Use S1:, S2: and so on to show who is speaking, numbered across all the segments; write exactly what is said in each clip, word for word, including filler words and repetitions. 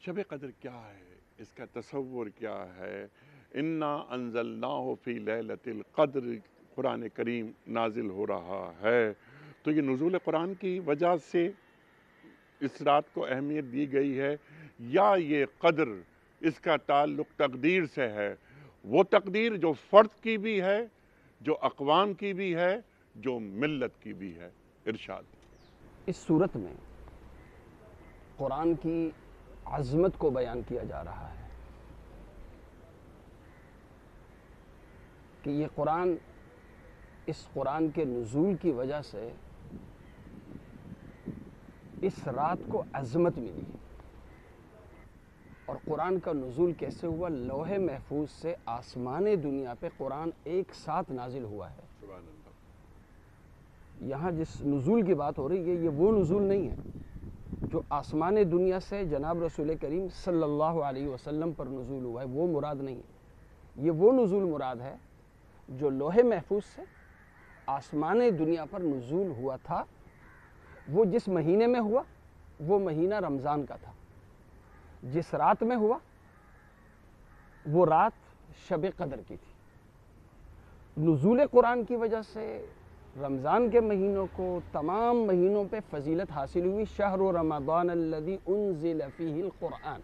S1: شب قدر کیا ہے، اس کا تصور کیا ہے؟ انا انزلناہ فی لیلۃ القدر قرآن کریم نازل ہو رہا ہے، تو یہ نزول قرآن کی وجہ سے اس رات کو اہمیت دی گئی ہے، یا یہ قدر اس کا تعلق تقدیر سے ہے، وہ تقدیر جو فرد کی بھی ہے، جو اقوام کی بھی ہے، جو ملت کی بھی ہے۔ ارشاد۔
S2: اس صورت میں قرآن کی عظمت کو بیان کیا جا رہا ہے کہ یہ قرآن، اس قرآن کے نزول کی وجہ سے اس رات کو عظمت ملی، اور قرآن کا نزول کیسے ہوا؟ لوح محفوظ سے آسمان دنیا پہ قرآن ایک ساتھ نازل ہوا ہے۔
S1: سبحان اللہ۔
S2: یہاں جس نزول کی بات ہو رہی ہے یہ وہ نزول نہیں ہے جو آسمان دنیا سے جناب رسول کریم صلی اللہ علیہ وسلم پر نزول ہوا ہے، وہ مراد نہیں ہے۔ یہ وہ نزول مراد ہے جو لوح محفوظ سے آسمان دنیا پر نزول ہوا تھا۔ وہ جس مہینے میں ہوا وہ مہینہ رمضان کا تھا، جس رات میں ہوا وہ رات شب قدر کی تھی۔ نزول قرآن کی وجہ سے رمضان کے مہینوں کو تمام مہینوں پہ فضیلت حاصل ہوئی۔ شہر رمضان الذی انزل فیہ القرآن،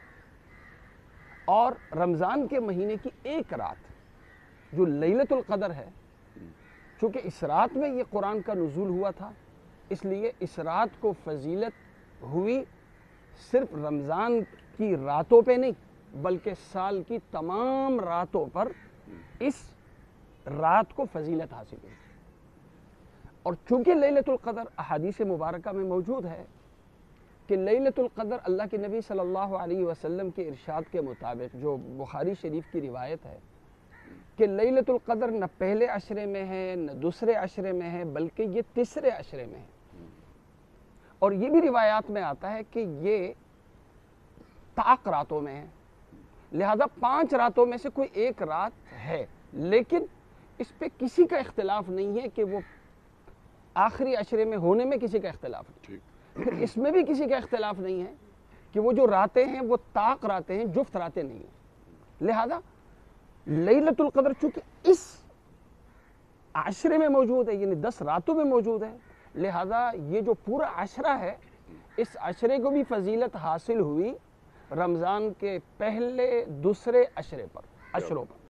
S2: اور رمضان کے مہینے کی ایک رات جو لیلۃ القدر ہے، چونکہ اس رات میں یہ قرآن کا نزول ہوا تھا، اس لیے اس رات کو فضیلت ہوئی صرف رمضان کی راتوں پہ نہیں بلکہ سال کی تمام راتوں پر اس رات کو فضیلت حاصل ہوئی۔ اور چونکہ لیلۃ القدر احادیث مبارکہ میں موجود ہے کہ لیلۃ القدر اللہ کے نبی صلی اللہ علیہ وسلم کے ارشاد کے مطابق، جو بخاری شریف کی روایت ہے، کہ لیلۃ القدر نہ پہلے عشرے میں ہے نہ دوسرے عشرے میں ہے بلکہ یہ تیسرے عشرے میں ہے۔ اور یہ بھی روایات میں آتا ہے کہ یہ طاق راتوں میں ہے، لہذا پانچ راتوں میں سے کوئی ایک رات ہے، لیکن اس پہ کسی کا اختلاف نہیں ہے کہ وہ آخری عشرے میں ہونے میں کسی کا اختلاف نہیں۔ پھر اس میں بھی کسی کا اختلاف نہیں ہے کہ وہ جو راتیں ہیں وہ طاق راتیں ہیں، جفت راتیں نہیں ہیں۔ لہذا لیلۃ القدر چونکہ اس عشرے میں موجود ہے، یعنی دس راتوں میں موجود ہے، لہذا یہ جو پورا عشرہ ہے اس عشرے کو بھی فضیلت حاصل ہوئی رمضان کے پہلے دوسرے عشرے پر، عشروں پر۔